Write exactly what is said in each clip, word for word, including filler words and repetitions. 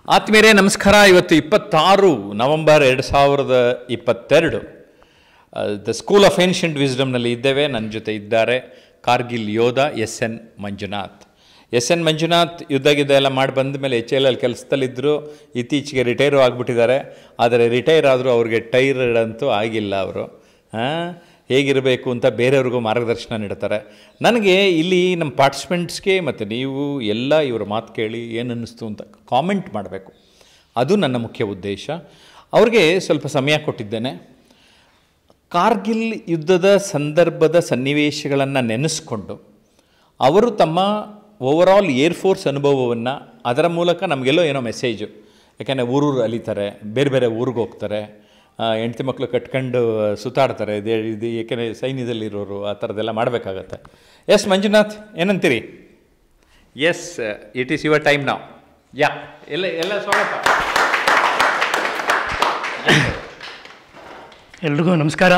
ಆತ್ಮೀಯರೇ ನಮಸ್ಕಾರ. ಇವತ್ತು ಇಪ್ಪತ್ತಾರು ನವಂಬರ್ ಎರಡು ಸಾವಿರದ ಇಪ್ಪತ್ತೆರಡು ದ ಸ್ಕೂಲ್ ಆಫ್ ಏನ್ಷಿಯಂಟ್ ವಿಸ್ಡಮ್ನಲ್ಲಿ ಇದ್ದೇವೆ. ನನ್ನ ಜೊತೆ ಇದ್ದಾರೆ ಕಾರ್ಗಿಲ್ ಯೋಧ S N Manjunath. S N Manjunath ಯುದ್ಧ ಗಿದ್ದ ಎಲ್ಲ ಮಾಡಿ ಬಂದ ಮೇಲೆ ಎಚ್ ಎಲ್ ಅಲ್ಲಿ ಕೆಲಸದಲ್ಲಿದ್ದರು. ಇತ್ತೀಚೆಗೆ ರಿಟೈರು ಆಗಿಬಿಟ್ಟಿದ್ದಾರೆ. ಆದರೆ ರಿಟೈರ್ ಆದರೂ ಅವ್ರಿಗೆ ಟೈರ್ಡ್ ಅಂತೂ ಆಗಿಲ್ಲ. ಅವರು ಹಾಂ ಹೇಗಿರಬೇಕು ಅಂತ ಬೇರೆಯವ್ರಿಗೂ ಮಾರ್ಗದರ್ಶನ ನೀಡ್ತಾರೆ. ನನಗೆ ಇಲ್ಲಿ ನಮ್ಮ ಪಾರ್ಟಿಸಿಪೆಂಟ್ಸ್ಗೆ ಮತ್ತು ನೀವು ಎಲ್ಲ ಇವರ ಮಾತು ಕೇಳಿ ಏನು ಅನ್ನಿಸ್ತು ಅಂತ ಕಾಮೆಂಟ್ ಮಾಡಬೇಕು. ಅದು ನನ್ನ ಮುಖ್ಯ ಉದ್ದೇಶ. ಅವ್ರಿಗೆ ಸ್ವಲ್ಪ ಸಮಯ ಕೊಟ್ಟಿದ್ದೇನೆ. ಕಾರ್ಗಿಲ್ ಯುದ್ಧದ ಸಂದರ್ಭದ ಸನ್ನಿವೇಶಗಳನ್ನು ನೆನೆಸ್ಕೊಂಡು ಅವರು ತಮ್ಮ ಓವರಾಲ್ ಏರ್ಫೋರ್ಸ್ ಅನುಭವವನ್ನು ಅದರ ಮೂಲಕ ನಮಗೆಲ್ಲೋ ಏನೋ ಮೆಸೇಜು. ಯಾಕೆಂದರೆ ಊರೂರು ಅಲಿತಾರೆ, ಬೇರೆ ಬೇರೆ ಊರಿಗೆ ಹೋಗ್ತಾರೆ, ಹೆಂಡತಿ ಮಕ್ಕಳು ಕಟ್ಕೊಂಡು ಸುತ್ತಾಡ್ತಾರೆ. ಇದೇ ಇದು ಏಕೆಂದರೆ ಸೈನ್ಯದಲ್ಲಿರೋರು ಆ ಥರದ್ದೆಲ್ಲ ಮಾಡಬೇಕಾಗತ್ತೆ. ಎಸ್ ಮಂಜುನಾಥ್, ಏನಂತೀರಿ? Yes, it is your time ನಾವು. ಯಾ ಎಲ್ಲ ಎಲ್ಲ ಸ್ವಾಗತ. ಎಲ್ರಿಗೂ ನಮಸ್ಕಾರ.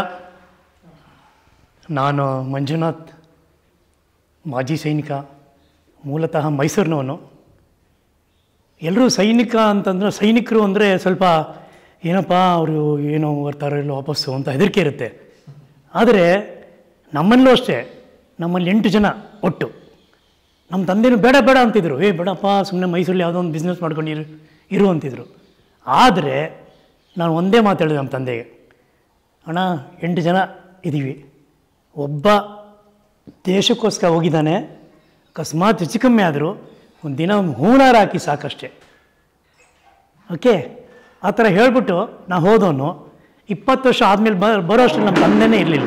ನಾನು ಮಂಜುನಾಥ್, ಮಾಜಿ ಸೈನಿಕ, ಮೂಲತಃ ಮೈಸೂರಿನವನು. ಎಲ್ಲರೂ ಸೈನಿಕ ಅಂತಂದರೆ ಸೈನಿಕರು ಅಂದರೆ ಸ್ವಲ್ಪ ಏನಪ್ಪ ಅವರು ಏನೋ ಬರ್ತಾರೋ ಇಲ್ಲ ವಾಪಸ್ಸು ಅಂತ ಹೆದರಿಕೆ ಇರುತ್ತೆ. ಆದರೆ ನಮ್ಮಲ್ಲೂ ಅಷ್ಟೇ, ನಮ್ಮಲ್ಲಿ ಎಂಟು ಜನ ಒಟ್ಟು. ನಮ್ಮ ತಂದೆನೂ ಬೇಡ ಬೇಡ ಅಂತಿದ್ರು. ಏ ಬೇಡಪ್ಪ, ಸುಮ್ಮನೆ ಮೈಸೂರಲ್ಲಿ ಯಾವುದೋ ಒಂದು ಬಿಸ್ನೆಸ್ ಮಾಡ್ಕೊಂಡು ಇರು ಇರು ಅಂತಿದ್ರು. ಆದರೆ ನಾನು ಒಂದೇ ಮಾತಾಡಿದೆ ನಮ್ಮ ತಂದೆಗೆ, ಅಣ್ಣ ಎಂಟು ಜನ ಇದ್ದೀವಿ, ಒಬ್ಬ ದೇಶಕ್ಕೋಸ್ಕರ ಹೋಗಿದ್ದಾನೆ, ಅಕಸ್ಮಾತ್ ಹೆಚ್ಚು ಕಮ್ಮಿ ಆದರೂ ಒಂದು ದಿನ ಹೂನಾರ ಹಾಕಿ ಸಾಕಷ್ಟೆ. ಓಕೆ, ಆ ಥರ ಹೇಳಿಬಿಟ್ಟು ನಾ ಹೋದವನು. ಇಪ್ಪತ್ತು ವರ್ಷ ಆದಮೇಲೆ ಬ ಬರೋ ಅಷ್ಟರಲ್ಲಿ ನಮ್ಮ ತಂದೆನೇ ಇರಲಿಲ್ಲ.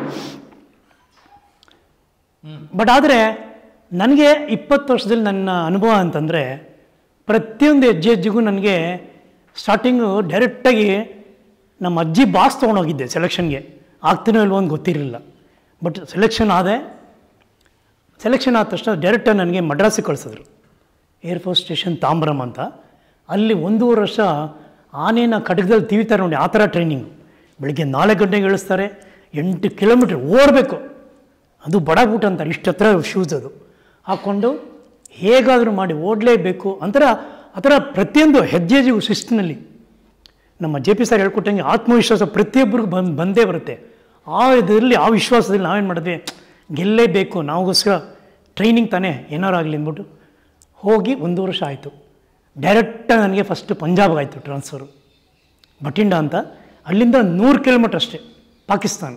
ಬಟ್ ಆದರೆ ನನಗೆ ಇಪ್ಪತ್ತು ವರ್ಷದಲ್ಲಿ ನನ್ನ ಅನುಭವ ಅಂತಂದರೆ ಪ್ರತಿಯೊಂದು ಹೆಜ್ಜೆ ಹೆಜ್ಜೆಗೂ ನನಗೆ ಸ್ಟಾರ್ಟಿಂಗು ಡೈರೆಕ್ಟಾಗಿ ನಮ್ಮ ಅಜ್ಜಿ ಬಾಸ್ ತೊಗೊಂಡೋಗಿದ್ದೆ ಸೆಲೆಕ್ಷನ್ಗೆ. ಆಗ್ತಾನೋ ಇಲ್ವೋ ಅಂತ ಗೊತ್ತಿರಲಿಲ್ಲ. ಬಟ್ ಸೆಲೆಕ್ಷನ್ ಆದೆ. ಸೆಲೆಕ್ಷನ್ ಆದ ತಕ್ಷಣ ಡೈರೆಕ್ಟಾಗಿ ನನಗೆ ಮಡ್ರಾಸಿಗೆ ಕಳಿಸಿದ್ರು, ಏರ್ಫೋರ್ಸ್ ಸ್ಟೇಷನ್ ತಾಮ್ರಮ್ ಅಂತ. ಅಲ್ಲಿ ಒಂದೂವರೆ ವರ್ಷ ಆನೆನ ಕಟಕದಲ್ಲಿ ತಿವಿತಾರೆ ನೋಡಿ, ಆ ಥರ ಟ್ರೈನಿಂಗು. ಬೆಳಗ್ಗೆ ನಾಲ್ಕು ಗಂಟೆಗೆ ಇಳಿಸ್ತಾರೆ, ಎಂಟು ಕಿಲೋಮೀಟ್ರ್ ಓಡಬೇಕು. ಅದು ಬಡಾಬೂಟ ಅಂತಾರೆ, ಇಷ್ಟು ಹತ್ರ ಶೂಸ್ ಅದು ಹಾಕ್ಕೊಂಡು ಹೇಗಾದರೂ ಮಾಡಿ ಓಡಲೇಬೇಕು ಅಂತರ. ಆ ಥರ ಪ್ರತಿಯೊಂದು ಹೆಜ್ಜೆಜಿಗೂ ಶಿಸ್ತಿನಲ್ಲಿ ನಮ್ಮ ಜೆ ಪಿ ಸರ್ ಹೇಳ್ಕೊಟ್ಟಂಗೆ ಆತ್ಮವಿಶ್ವಾಸ ಪ್ರತಿಯೊಬ್ಬರಿಗೂ ಬಂದು ಬಂದೇ ಬರುತ್ತೆ. ಆ ಇದರಲ್ಲಿ ಆ ವಿಶ್ವಾಸದಲ್ಲಿ ನಾವೇನು ಮಾಡಿದ್ವಿ, ಗೆಲ್ಲೇಬೇಕು, ನಾವುಗೋಸ್ಕರ ಟ್ರೈನಿಂಗ್ ತಾನೇ ಏನಾರು ಆಗಲಿ ಅಂದ್ಬಿಟ್ಟು ಹೋಗಿ ಒಂದು ವರ್ಷ ಆಯಿತು. ಡೈರೆಕ್ಟಾಗಿ ನನಗೆ ಫಸ್ಟು ಪಂಜಾಬ್ಗೆ ಆಯಿತು ಟ್ರಾನ್ಸ್ಫರು, ಬಟಿಂಡಾ ಅಂತ. ಅಲ್ಲಿಂದ ನೂರು ಕಿಲೋಮೀಟ್ರ್ ಅಷ್ಟೇ ಪಾಕಿಸ್ತಾನ.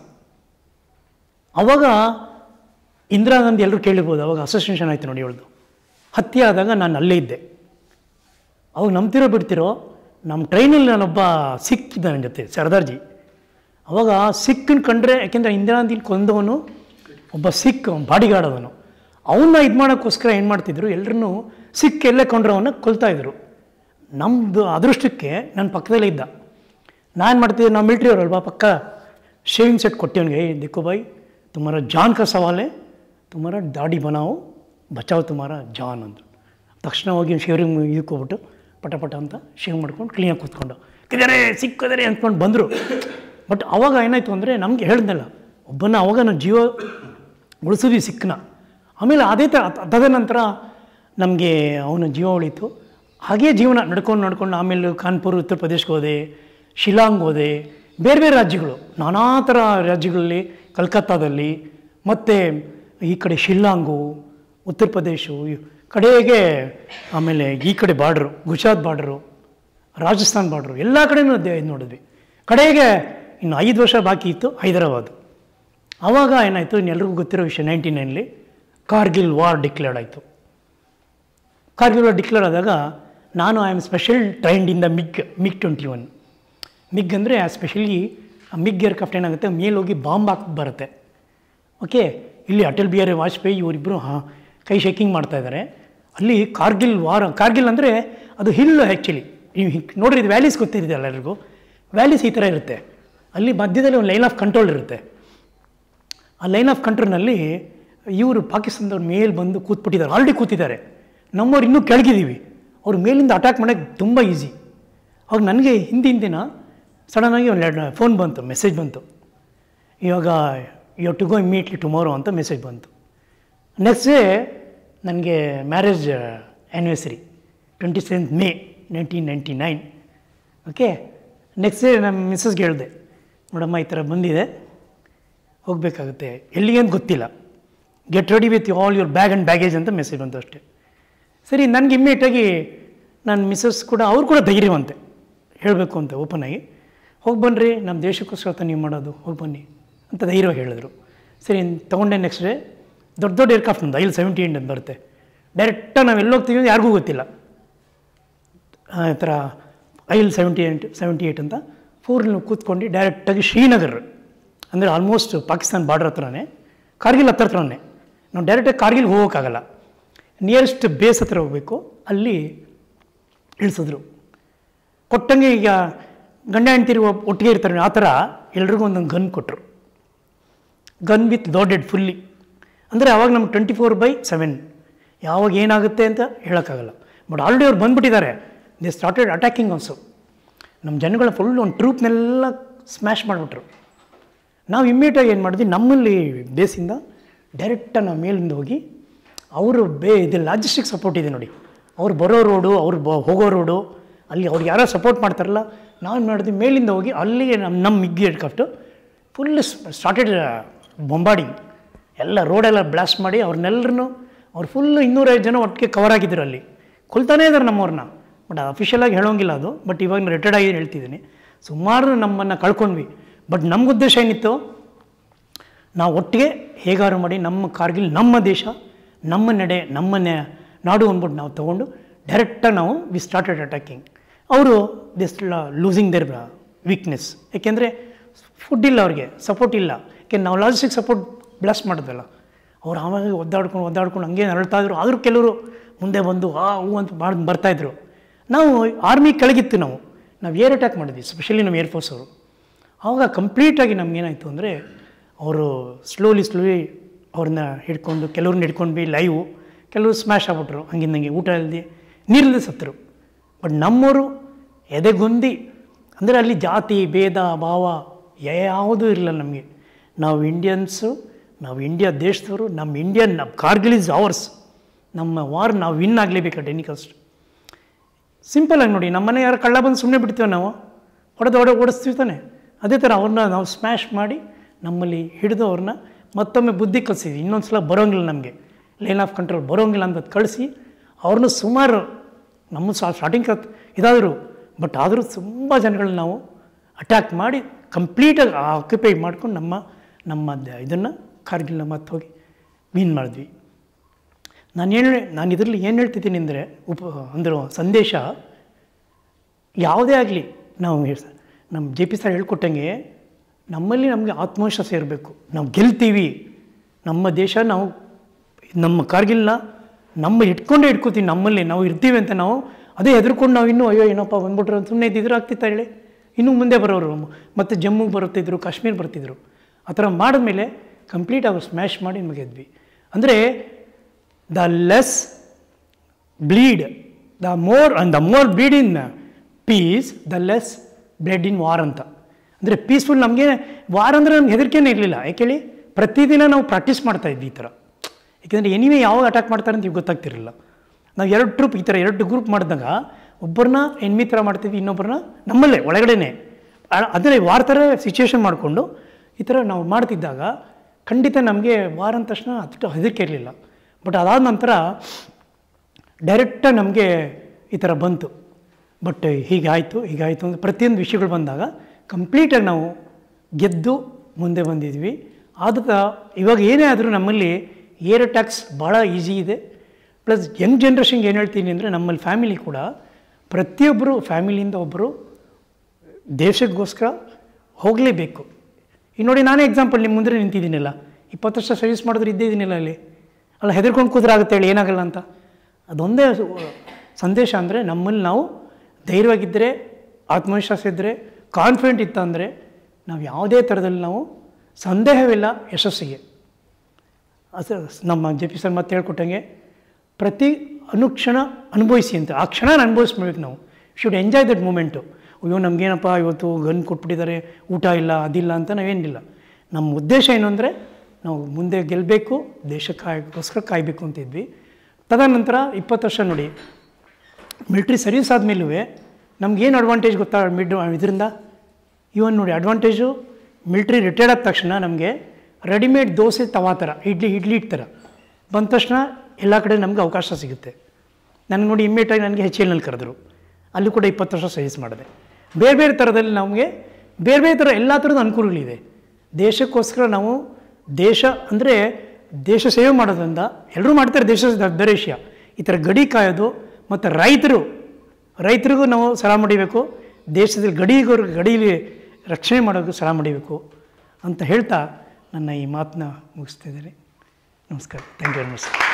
ಆವಾಗ ಇಂದಿರಾ ಗಾಂಧಿ ಎಲ್ಲರೂ ಕೇಳಿರ್ಬೋದು, ಅವಾಗ ಅಸೋಸಿಯೇಷನ್ ಆಯಿತು ನೋಡಿ ಅವಳದು. ಹತ್ಯೆ ಆದಾಗ ನಾನು ಅಲ್ಲೇ ಇದ್ದೆ. ಅವಾಗ ನಂಬ್ತಿರೋ ಬಿಡ್ತಿರೋ, ನಮ್ಮ ಟ್ರೈನಲ್ಲಿ ನಾನೊಬ್ಬ ಸಿಖ್ ಇದ್ದ ನನ್ನ ಜೊತೆ, ಸರ್ದಾರ್ಜಿ. ಅವಾಗ ಸಿಕ್ಕನ್ನು ಕಂಡ್ರೆ, ಯಾಕೆಂದರೆ ಇಂದಿರಾ ಗಾಂಧಿ ಕೊಂದವನು ಒಬ್ಬ ಸಿಖ್ ಬಾಡಿಗಾರ್ಡ್ ಅವನು. ಅವನ್ನ ಇದು ಮಾಡೋಕ್ಕೋಸ್ಕರ ಏನು ಮಾಡ್ತಿದ್ರು, ಎಲ್ಲರೂ ಸಿಕ್ ಎಲ್ಲೇ ಕೊಂಡ್ರೆ ಅವನ್ನ ಕೊಲ್ತಾಯಿದ್ರು. ನಮ್ಮದು ಅದೃಷ್ಟಕ್ಕೆ ನನ್ನ ಪಕ್ಕದಲ್ಲೇ ಇದ್ದ. ನಾನು ಮಾಡ್ತಿದ್ದೆ, ನಾವು ಮಿಲ್ಟ್ರಿ ಅವರಲ್ವಾ, ಪಕ್ಕ ಶೇವಿಂಗ್ ಸೆಟ್ ಕೊಟ್ಟಿವನಿಗೆ, ದಿಕ್ಕು ಬಾಯ್ ತುಮಾರ ಜಾನ್ ಕ ಸವಾಲೆ, ತುಮಾರ ದಾಡಿ ಬನಾವು ಬಚಾವ್ ತುಮಾರ ಜಾನ್ ಅಂದರು. ತಕ್ಷಣ ಹೋಗಿ ಶೇವಿಂಗ್ ಇದಕ್ಕೋಗ್ಬಿಟ್ಟು ಪಟ ಪಟ ಅಂತ ಶೇವ್ ಮಾಡ್ಕೊಂಡು ಕ್ಲೀನಾಗಿ ಕೂತ್ಕೊಂಡು ಕಿದರೆ ಸಿಕ್ಕಿದರೆ ಅಂದ್ಕೊಂಡು ಬಂದರು. ಬಟ್ ಅವಾಗ ಏನಾಯಿತು ಅಂದರೆ, ನಮಗೆ ಹೇಳ್ದಲ್ಲ, ಒಬ್ಬನ ಅವಾಗ ನಾವು ಜೀವ ಉಳಿಸಿದ್ವಿ ಸಿಕ್ಕನ. ಆಮೇಲೆ ಅದೇ ಥರ ತದನಂತರ ನಮಗೆ ಅವನ ಜೀವ ಉಳಿತು. ಹಾಗೇ ಜೀವನ ನಡ್ಕೊಂಡು ನಡ್ಕೊಂಡು ಆಮೇಲೆ ಕಾನ್ಪುರ್ ಉತ್ತರ ಪ್ರದೇಶಕ್ಕೆ ಹೋದೆ, ಶಿಲಾಂಗ್ ಹೋದೆ, ಬೇರೆ ಬೇರೆ ರಾಜ್ಯಗಳು, ನಾನಾ ಥರ ರಾಜ್ಯಗಳಲ್ಲಿ, ಕಲ್ಕತ್ತಾದಲ್ಲಿ, ಮತ್ತು ಈ ಕಡೆ ಶಿಲ್ಲಾಂಗು, ಉತ್ತರ ಪ್ರದೇಶ ಕಡೆಗೆ, ಆಮೇಲೆ ಈ ಕಡೆ border, Gujarat border, Rajasthan border, ಎಲ್ಲ ಕಡೆಯೂ ಇದು ನೋಡಿದ್ವಿ. ಕಡೆಗೆ ಇನ್ನು ಐದು ವರ್ಷ ಬಾಕಿ ಇತ್ತು ಹೈದರಾಬಾದ್. ಆವಾಗ ಏನಾಯಿತು, ಇನ್ನೆಲ್ರಿಗೂ ಗೊತ್ತಿರೋ ವಿಷಯ, ನೈಂಟಿ ನೈನಲ್ಲಿ ಕಾರ್ಗಿಲ್ ವಾರ್ ಡಿಕ್ಲೇರ್ಡ್ ಆಯಿತು. ಕಾರ್ಗಿಲ್ ವಾರ್ ಡಿಕ್ಲೇರ್ ಆದಾಗ ನಾನು I am special trained in the MiG MiG twenty one. MiG ಅಂದರೆ ಸ್ಪೆಷಲಿ ಮಿಗ್ ಏರ್ಕ್ರಾಫ್ಟ್ ಏನಾಗುತ್ತೆ, ಮೇಲೋಗಿ ಬಾಂಬ್ ಹಾಕಿ ಬರುತ್ತೆ. ಓಕೆ, ಇಲ್ಲಿ ಅಟಲ್ ಬಿಹಾರಿ ವಾಜಪೇಯಿ ಇವರಿಬ್ಬರು ಹಾಂ ಕೈ ಶೇಕಿಂಗ್ ಮಾಡ್ತಾಯಿದ್ದಾರೆ. ಅಲ್ಲಿ ಕಾರ್ಗಿಲ್ ವಾರ್, ಕಾರ್ಗಿಲ್ ಅಂದರೆ ಅದು ಹಿಲ್ ಆ್ಯಕ್ಚುಲಿ. ನೀವು ನೋಡ್ರಿ, ಇದು ವ್ಯಾಲೀಸ್ ಗೊತ್ತಿದೆ ಎಲ್ಲರಿಗೂ. ವ್ಯಾಲೀಸ್ ಈ ಥರ ಇರುತ್ತೆ. ಅಲ್ಲಿ ಮಧ್ಯದಲ್ಲಿ ಒಂದು ಲೈನ್ ಆಫ್ ಕಂಟ್ರೋಲ್ ಇರುತ್ತೆ. ಆ ಲೈನ್ ಆಫ್ ಕಂಟ್ರೋಲ್ನಲ್ಲಿ ಇವರು ಪಾಕಿಸ್ತಾನದವ್ರ ಮೇಲೆ ಬಂದು ಕೂತ್ಬಿಟ್ಟಿದ್ದಾರೆ, ಆಲ್ರೆಡಿ ಕೂತಿದ್ದಾರೆ. ನಮ್ಮವ್ರು ಇನ್ನೂ ಕೆಳಗಿದ್ದೀವಿ. ಅವ್ರು ಮೇಲಿಂದ ಅಟ್ಯಾಕ್ ಮಾಡೋಕ್ಕೆ ತುಂಬ ಈಸಿ. ಅವಾಗ ನನಗೆ ಹಿಂದಿನ ದಿನ ಸಡನ್ನಾಗಿ ಒಂದು ಫೋನ್ ಬಂತು, ಮೆಸೇಜ್ ಬಂತು, ಇವಾಗ you to go immediately tomorrow ಅಂತ ಮೆಸೇಜ್ ಬಂತು. ನೆಕ್ಸ್ಟ್ ಡೇ ನನಗೆ marriage anniversary twenty seventh May nineteen ninety nine okay. Next day ನಮ್ಮ ಮಿಸ್ಸಸ್ಗೆ ಹೇಳಿದೆ, ನೋಡಮ್ಮ ಈ ಥರ ಬಂದಿದೆ, ಹೋಗಬೇಕಾಗುತ್ತೆ, ಎಲ್ಲಿಗೆ ಅಂತ ಗೊತ್ತಿಲ್ಲ, get ready with all your bag and baggage ಅಂತ ಮೆಸೇಜ್ ಬಂತು ಅಷ್ಟೇ. ಸರಿ, ನನಗೆ ಇಮ್ಮಿಡಿಯೇಟಾಗಿ ನನ್ನ ಮಿಸ್ಸಸ್ ಕೂಡ ಅವ್ರು ಕೂಡ ಧೈರ್ಯವಂತೆ, ಹೇಳಬೇಕು ಅಂತ ಓಪನಾಗಿ, ಹೋಗಿ ಬನ್ನಿರಿ ನಮ್ಮ ದೇಶಕ್ಕೋಸ್ಕರ ನೀವು ಮಾಡೋದು, ಹೋಗಿ ಬನ್ನಿ ಅಂತ ಧೈರ್ಯವಾಗಿ ಹೇಳಿದ್ರು. ಸರಿ ತೊಗೊಂಡೆ. ನೆಕ್ಸ್ಟ್ ಡೇ ದೊಡ್ಡ ದೊಡ್ಡ ಏರ್ಕ್ರಾಫ್ಟ್ ನಮ್ಮದು ಐಲ್ ಸೆವೆಂಟಿ ಏಟ್ ಅಂತ ಬರುತ್ತೆ, ಡೈರೆಕ್ಟಾಗಿ ನಾವು ಎಲ್ಲೋಗ್ತೀವಿ ಅಂತ ಯಾರಿಗೂ ಗೊತ್ತಿಲ್ಲ. ಆ ಥರ ಐಲ್ ಸೆವೆಂಟಿ ಏಟ್ ಸೆವೆಂಟಿ ಏಯ್ಟ್ ಅಂತ ಫೋರ್ನಲ್ಲಿ ಕೂತ್ಕೊಂಡು ಡೈರೆಕ್ಟಾಗಿ ಶ್ರೀನಗರ್ ಅಂದರೆ ಆಲ್ಮೋಸ್ಟ್ ಪಾಕಿಸ್ತಾನ ಬಾರ್ಡರ್ ಹತ್ರನೇ, ಕಾರ್ಗಿಲ್ ಹತ್ರ ಹತ್ರನೇ, ನಾವು ಡೈರೆಕ್ಟಾಗಿ ಕಾರ್ಗಿಲ್ಗೆ ಹೋಗೋಕ್ಕಾಗಲ್ಲ, ನಿಯರೆಸ್ಟ್ ಬೇಸ್ ಹತ್ರ ಹೋಗಬೇಕು, ಅಲ್ಲಿ ಇಳಿಸಿದ್ರು. ಕೊಟ್ಟಂಗೆ ಈಗ ಗಂಡ ಹೆಂಡ್ತಿರು ಒಟ್ಟಿಗೆ ಇರ್ತಾರೆ, ಆ ಥರ ಎಲ್ರಿಗೂ ಒಂದೊಂದು ಗನ್ ಕೊಟ್ಟರು, ಗನ್ ವಿತ್ ಲೋಡೆಡ್ ಫುಲ್ಲಿ. ಅಂದರೆ ಆವಾಗ ನಮ್ಗೆ ಟ್ವೆಂಟಿ ಫೋರ್ ಬೈ ಸೆವೆನ್, ಯಾವಾಗ ಏನಾಗುತ್ತೆ ಅಂತ ಹೇಳೋಕ್ಕಾಗಲ್ಲ. ಬಟ್ ಆಲ್ರೆಡಿ ಅವ್ರು ಬಂದುಬಿಟ್ಟಿದ್ದಾರೆ, ದೇ ಸ್ಟಾರ್ಟೆಡ್ ಅಟ್ಯಾಕಿಂಗ್ ಆಲ್ಸೋ. ನಮ್ಮ ಜನಗಳ ಫುಲ್ ಒಂದು ಟ್ರೂಪ್ನೆಲ್ಲ ಸ್ಮ್ಯಾಶ್ ಮಾಡಿಬಿಟ್ರು. ನಾವು ಇಮ್ಮಿಡಿಯೇಟಾಗಿ ಏನು ಮಾಡಿದ್ವಿ, ನಮ್ಮಲ್ಲಿ ಬೇಸಿಂದ ಡೈರೆಕ್ಟಾಗಿ ನಾವು ಮೇಲಿಂದ ಹೋಗಿ, ಅವರು ಬೇ ಇದು ಲಾಜಿಸ್ಟಿಕ್ ಸಪೋರ್ಟ್ ಇದೆ ನೋಡಿ, ಅವ್ರು ಬರೋ ರೋಡು, ಅವ್ರು ಬ ಹೋಗೋ ರೋಡು, ಅಲ್ಲಿ ಅವ್ರಿಗೆ ಯಾರೋ ಸಪೋರ್ಟ್ ಮಾಡ್ತಾರಲ್ಲ, ನಾವು ಮಾಡಿದ್ವಿ ಮೇಲಿಂದ ಹೋಗಿ ಅಲ್ಲಿಗೆ ನಮ್ಮ ನಮ್ಮ ಮಿಗ್ಗಿ ಏರ್ಕ್ರಾಫ್ಟು ಫುಲ್ ಸ್ಟಾರ್ಟೆಡ್ ಬೊಂಬಾರ್ಡಿಂಗ್, ಎಲ್ಲ ರೋಡೆಲ್ಲ ಬ್ಲಾಸ್ಟ್ ಮಾಡಿ ಅವ್ರನ್ನೆಲ್ಲರೂ ಅವ್ರು ಫುಲ್ಲು ಇನ್ನೂರೈದು ಜನ ಒಟ್ಟಿಗೆ ಕವರ್ ಆಗಿದ್ದರು, ಅಲ್ಲಿ ಕೊಲ್ತಾನೇ ಇದ್ದಾರೆ ನಮ್ಮವ್ರನ್ನ. ಬಟ್ ಅಫಿಷಿಯಲಾಗಿ ಹೇಳೋಂಗಿಲ್ಲ ಅದು, ಬಟ್ ಇವಾಗ ನಾನು ರಿಟೈರ್ಡ್ ಆಗಿ ಹೇಳ್ತಿದ್ದೀನಿ. ಸುಮಾರು ನಮ್ಮನ್ನು ಕಳ್ಕೊಂಡ್ವಿ. ಬಟ್ ನಮ್ಗೆ ಉದ್ದೇಶ ಏನಿತ್ತು, ನಾವು ಒಟ್ಟಿಗೆ ಹೇಗಾರು ಮಾಡಿ ನಮ್ಮ ಕಾರ್ಗಿಲ್ ನಮ್ಮ ದೇಶ, ನಮ್ಮ ನಡೆ, ನಮ್ಮ ನಾಡು ಅಂದ್ಬಿಟ್ಟು ನಾವು ತೊಗೊಂಡು ಡೈರೆಕ್ಟಾಗಿ ನಾವು ವಿ ಸ್ಟಾರ್ಟೆಡ್ ಅಟ್ಯಾಕಿಂಗ್. ಅವರು ದಿಸ್ ಲೂಸಿಂಗ್ ದೇರ್ ವೀಕ್ನೆಸ್, ಯಾಕೆಂದರೆ ಫುಡ್ ಇಲ್ಲ ಅವ್ರಿಗೆ, ಸಪೋರ್ಟ್ ಇಲ್ಲ, ಯಾಕೆ ನಾವು ಲಾಜಿಸ್ಟಿಕ್ ಸಪೋರ್ಟ್ ಬ್ಲಾಸ್ಟ್ ಮಾಡಿದ್ವಲ್ಲ, ಅವ್ರು ಆವಾಗ ಒದ್ದಾಡ್ಕೊಂಡು ಒದ್ದಾಡ್ಕೊಂಡು ಹಂಗೆ ನರಳ್ತಾಯಿದ್ರು. ಆದರೂ ಕೆಲವರು ಮುಂದೆ ಬಂದು ಆ ಹೂ ಅಂತ ಮಾಡಿ ಬರ್ತಾಯಿದ್ರು. ನಾವು ಆರ್ಮಿ ಕೆಳಗಿತ್ತು, ನಾವು ನಾವು ಏರ್ ಅಟ್ಯಾಕ್ ಮಾಡಿದ್ವಿ, ಸ್ಪೆಷಲಿ ನಮ್ಮ ಏರ್ಫೋರ್ಸ್ ಅವರು. ಆವಾಗ ಕಂಪ್ಲೀಟಾಗಿ ನಮಗೇನಾಯಿತು ಅಂದರೆ, ಅವರು ಸ್ಲೋಲಿ ಸ್ಲೋಲಿ ಅವ್ರನ್ನ ಹಿಡ್ಕೊಂಡು, ಕೆಲವ್ರನ್ನ ಹಿಡ್ಕೊಂಡು ಲೈವು, ಕೆಲವರು ಸ್ಮ್ಯಾಶ್ ಆಗ್ಬಿಟ್ರು, ಹಂಗಿಂದಂಗೆ ಊಟ ಇಲ್ಲದೆ ನೀರಿಲ್ಲದೆ ಸತ್ತರು. ಬಟ್ ನಮ್ಮವರು ಎದೆಗುಂದಿ, ಅಂದರೆ ಅಲ್ಲಿ ಜಾತಿ ಭೇದ ಭಾವ ಯಾವುದೂ ಇರಲಿಲ್ಲ ನಮಗೆ. ನಾವು ಇಂಡಿಯನ್ಸು, ನಾವು ಇಂಡಿಯಾ ದೇಶದವರು, ನಮ್ಮ ಇಂಡಿಯನ್, ನಮ್ಮ ಕಾರ್ಗಿಲ್ ಇಸ್ ಅವರ್ಸ್, ನಮ್ಮ ವಾರ್ ನಾವು ವಿನ್ ಆಗಲೇಬೇಕು ಅಟ್ ಎನಿ ಕಾಸ್ಟ್. ಸಿಂಪಲಾಗಿ ನೋಡಿ, ನಮ್ಮ ಮನೆ ಯಾರು ಕಳ್ಳ ಬಂದು ಸುಮ್ಮನೆ ಬಿಡ್ತೀವಿ, ನಾವು ಹೊಡೆದು ಹೊಡೆ ಓಡಿಸ್ತೀವಿ ತಾನೆ. ಅದೇ ಥರ ಅವ್ರನ್ನ ನಾವು ಸ್ಮ್ಯಾಶ್ ಮಾಡಿ ನಮ್ಮಲ್ಲಿ ಹಿಡಿದು ಅವ್ರನ್ನ ಮತ್ತೊಮ್ಮೆ ಬುದ್ಧಿ ಕಲಿಸಿದ್ವಿ. ಇನ್ನೊಂದು ಸಲ ಬರೋಂಗಿಲ್ಲ, ನಮಗೆ ಲೈನ್ ಆಫ್ ಕಂಟ್ರೋಲ್ ಬರೋಂಗಿಲ್ಲ ಅಂತ ಕಳಿಸಿ ಅವ್ರನ್ನೂ ಸುಮಾರು ನಮ್ಮ ಸ್ಟಾರ್ಟಿಂಗ್ ಇದಾದರು. ಬಟ್ ಆದರೂ ತುಂಬ ಜನಗಳನ್ನ ನಾವು ಅಟ್ಯಾಕ್ ಮಾಡಿ ಕಂಪ್ಲೀಟಾಗಿ ಆಕ್ಯುಪೈ ಮಾಡ್ಕೊಂಡು ನಮ್ಮ ನಮ್ಮ ಇದನ್ನು ಕಾರ್ಗಿಲ್ನ ಮತ್ತೆ ಹೋಗಿ ವಿನ್ ಮಾಡಿದ್ವಿ. ನಾನು ಹೇಳಿ ನಾನು ಇದರಲ್ಲಿ ಏನು ಹೇಳ್ತಿದ್ದೀನಿ ಅಂದರೆ, ಉಪ ಅಂದ್ರೆ ಸಂದೇಶ ಯಾವುದೇ ಆಗಲಿ, ನಾವು ನಮ್ಮ ಜೆ ಪಿ ಸರ್ ಹೇಳ್ಕೊಟ್ಟಂಗೆ ನಮ್ಮಲ್ಲಿ ನಮಗೆ ಆತ್ಮವಿಶ್ವಾಸ ಇರಬೇಕು, ನಾವು ಗೆಲ್ತೀವಿ, ನಮ್ಮ ದೇಶ ನಾವು ನಮ್ಮ ಕಾರ್ಗಿಲ್ನ ನಮ್ಮ ಇಟ್ಕೊಂಡೇ ಇಟ್ಕೋತೀವಿ, ನಮ್ಮಲ್ಲಿ ನಾವು ಇರ್ತೀವಿ ಅಂತ ನಾವು ಅದೇ ಹೆದರ್ಕೊಂಡು ನಾವು ಇನ್ನೂ ಅಯ್ಯೋ ಏನಪ್ಪ ಬಂದ್ಬಿಟ್ರು ಅಂತ ಸುಮ್ಮನೆ ಇದ್ದಿದ್ರು ಆಗ್ತಿತ್ತ ಹೇಳಿ, ಇನ್ನೂ ಮುಂದೆ ಬರೋರು, ಮತ್ತು ಜಮ್ಮುಗೆ ಬರುತ್ತಿದ್ರು, ಕಾಶ್ಮೀರ ಬರ್ತಿದ್ರು. ಆ ಥರ ಮಾಡಿದ್ಮೇಲೆ ಕಂಪ್ಲೀಟ್ ಅವ್ರು ಸ್ಮ್ಯಾಶ್ ಮಾಡಿ ನಮಗೆ ಗೆದ್ವಿ. ಅಂದರೆ the less bleed the more and the more bleed in peace the less blood in war ಅಂತ. ಅಂದರೆ ಪೀಸ್ಫುಲ್, ನಮಗೆ ವಾರ್ ಅಂದರೆ ನಮ್ಗೆ ಹೆದರಿಕೆನೇ ಇರಲಿಲ್ಲ. ಯಾಕೇಳಿ ಪ್ರತಿದಿನ ನಾವು ಪ್ರಾಕ್ಟೀಸ್ ಮಾಡ್ತಾಯಿದ್ವಿ ಈ ಥರ. ಯಾಕೆಂದರೆ ಎನಿವೇ ಯಾವಾಗ ಅಟ್ಯಾಕ್ ಮಾಡ್ತಾರೆ ಅಂತ ಇವಾಗ ಗೊತ್ತಾಗ್ತಿರಲಿಲ್ಲ. ನಾವು ಎರಡು ಟ್ರೂಪ್ ಈ ಥರ ಎರಡು ಗ್ರೂಪ್ ಮಾಡಿದಾಗ ಒಬ್ಬರನ್ನ ಎನ್ಮಿ ಥರ ಮಾಡ್ತೀವಿ, ಇನ್ನೊಬ್ಬರನ್ನ ನಮ್ಮಲ್ಲೇ ಒಳಗಡೆನೆ ಅದನ್ನೇ ವಾರ್ ಥರ ಸಿಚುವೇಶನ್ ಮಾಡಿಕೊಂಡು ಈ ಥರ ನಾವು ಮಾಡ್ತಿದ್ದಾಗ ಖಂಡಿತ ನಮಗೆ ವಾರ್ ಅಂದ ತಕ್ಷಣ ಅಷ್ಟು ಹೆದರಿಕೆ ಇರಲಿಲ್ಲ. ಬಟ್ ಅದಾದ ನಂತರ ಡೈರೆಕ್ಟಾಗಿ ನಮಗೆ ಈ ಥರ ಬಂತು. ಬಟ್ ಹೀಗಾಯಿತು ಹೀಗಾಯಿತು ಅಂದರೆ ಪ್ರತಿಯೊಂದು ವಿಷಯಗಳು ಬಂದಾಗ ಕಂಪ್ಲೀಟಾಗಿ ನಾವು ಗೆದ್ದು ಮುಂದೆ ಬಂದಿದ್ವಿ. ಆದ ಇವಾಗ ಏನೇ ಆದರೂ ನಮ್ಮಲ್ಲಿ ಏರ್ ಅಟ್ಯಾಕ್ಸ್ ಭಾಳ ಈಸಿ ಇದೆ. ಪ್ಲಸ್ ಯಂಗ್ ಜನ್ರೇಷನ್ಗೆ ಏನು ಹೇಳ್ತೀನಿ ಅಂದರೆ, ನಮ್ಮಲ್ಲಿ ಫ್ಯಾಮಿಲಿ ಕೂಡ ಪ್ರತಿಯೊಬ್ಬರು ಫ್ಯಾಮಿಲಿಯಿಂದ ಒಬ್ಬರು ದೇಶಕ್ಕೋಸ್ಕರ ಹೋಗಲೇಬೇಕು. ಈಗ ನೋಡಿ, ನಾನೇ ಎಕ್ಸಾಂಪಲ್ ನಿಮ್ಮ ಮುಂದೆ ನಿಂತಿದ್ದೀನಿಲ್ಲ, ಇಪ್ಪತ್ತು ವರ್ಷ ಸರ್ವಿಸ್ ಮಾಡಿದ್ರೆ ಇದ್ದೇ ಇದ್ದೀನಿಲ್ಲ ಅಲ್ಲಿ, ಅಲ್ಲ ಹೆದರ್ಕೊಂಡು ಕೂತ್ರಾಗುತ್ತೆ ಹೇಳಿ, ಏನಾಗಲ್ಲ ಅಂತ. ಅದೊಂದೇ ಸಂದೇಶ ಅಂದರೆ, ನಮ್ಮಲ್ಲಿ ನಾವು ಧೈರ್ಯವಾಗಿದ್ದರೆ, ಆತ್ಮವಿಶ್ವಾಸ ಇದ್ದರೆ, ಕಾನ್ಫಿಡೆಂಟ್ ಇತ್ತು ಅಂದರೆ ನಾವು ಯಾವುದೇ ಥರದಲ್ಲಿ ನಾವು ಸಂದೇಹವಿಲ್ಲ ಯಶಸ್ಸಿಗೆ. ಅದು ನಮ್ಮ ಜೆ ಪಿ ಸರ್ ಮತ್ತೆ ಹೇಳ್ಕೊಟ್ಟಂಗೆ ಪ್ರತಿ ಅನುಕ್ಷಣ ಅನುಭವಿಸಿ ಅಂತ. ಆ ಕ್ಷಣ ಅನುಭವಿಸ್ಬೇಕು ನಾವು. Should enjoy that moment. ಅಯ್ಯೋ ನಮಗೇನಪ್ಪ ಇವತ್ತು ಗನ್ ಕೊಟ್ಬಿಟ್ಟಿದ್ದಾರೆ, ಊಟ ಇಲ್ಲ, ಅದಿಲ್ಲ ಅಂತ ನಾವೇನಿಲ್ಲ. ನಮ್ಮ ಉದ್ದೇಶ ಏನು ಅಂದರೆ, ನಾವು ಮುಂದೆ ಗೆಲ್ಲಬೇಕು, ದೇಶಕ್ಕಾಗೋಸ್ಕರ ಕಾಯಬೇಕು ಅಂತಿದ್ವಿ. ತದನಂತರ ಇಪ್ಪತ್ತು ವರ್ಷ ನೋಡಿ, ಮಿಲ್ಟ್ರಿ ಸರ್ವೀಸ್ ಆದಮೇಲೂ ನಮಗೇನು ಅಡ್ವಾಂಟೇಜ್ ಗೊತ್ತಾ ಮಿಡ್ ಇದರಿಂದ ಇವನ್ ನೋಡಿ ಅಡ್ವಾಂಟೇಜು ಮಿಲ್ಟ್ರಿ ರಿಟೈರ್ಡ್ ಆದ ತಕ್ಷಣ ನಮಗೆ ರೆಡಿಮೇಡ್ ದೋಸೆ ತವಾ ಥರ ಇಡ್ಲಿ ಇಡ್ಲಿ ಇಟ್ಟು ಥರ ಬಂದ ತಕ್ಷಣ ಎಲ್ಲ ಕಡೆ ನಮಗೆ ಅವಕಾಶ ಸಿಗುತ್ತೆ. ನನಗೆ ನೋಡಿ ಇಮ್ಮಿಡಿಯೇಟಾಗಿ ನನಗೆ ಹೆಚ್ ಎಲ್ನಲ್ಲಿ ಕರೆದ್ರು, ಅಲ್ಲಿ ಕೂಡ ಇಪ್ಪತ್ತು ವರ್ಷ ಸರ್ವಿಸ್ ಮಾಡಿದೆ. ಬೇರೆ ಬೇರೆ ಥರದಲ್ಲಿ ನಮಗೆ ಬೇರೆ ಬೇರೆ ಥರ ಎಲ್ಲ ಥರದ ಅನುಕೂಲಗಳಿದೆ. ದೇಶಕ್ಕೋಸ್ಕರ ನಾವು ದೇಶ ಅಂದರೆ ದೇಶ ಸೇವೆ ಮಾಡೋದ್ರಿಂದ ಎಲ್ಲರೂ ಮಾಡ್ತಾರೆ, ದೇಶದ ಬೇರೆ ವಿಷಯ. ಈ ಥರ ಗಡಿ ಕಾಯೋದು ಮತ್ತು ರೈತರು ರೈತರಿಗೂ ನಾವು ಸಲಾಮ್ ಹೊಡಿಬೇಕು, ದೇಶದಲ್ಲಿ ಗಡಿಗೂ ಗಡೀಲಿ ರಕ್ಷಣೆ ಮಾಡೋದು ಸಲಾಮ್ ಹೊಡಿಬೇಕು ಅಂತ ಹೇಳ್ತಾ ನನ್ನ ಈ ಮಾತನ್ನ ಮುಗಿಸ್ತಿದ್ದೀನಿ. ನಮಸ್ಕಾರ. Thank you very much.